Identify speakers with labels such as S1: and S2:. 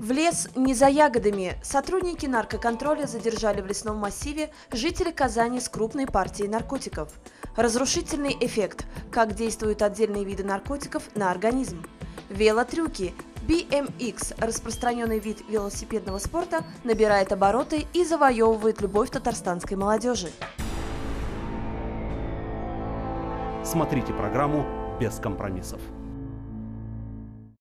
S1: В лес не за ягодами. Сотрудники наркоконтроля задержали в лесном массиве жителей Казани с крупной партией наркотиков. Разрушительный эффект. Как действуют отдельные виды наркотиков на организм. Велотрюки. BMX, распространенный вид велосипедного спорта, набирает обороты и завоевывает любовь татарстанской молодежи.
S2: Смотрите программу «Без компромиссов».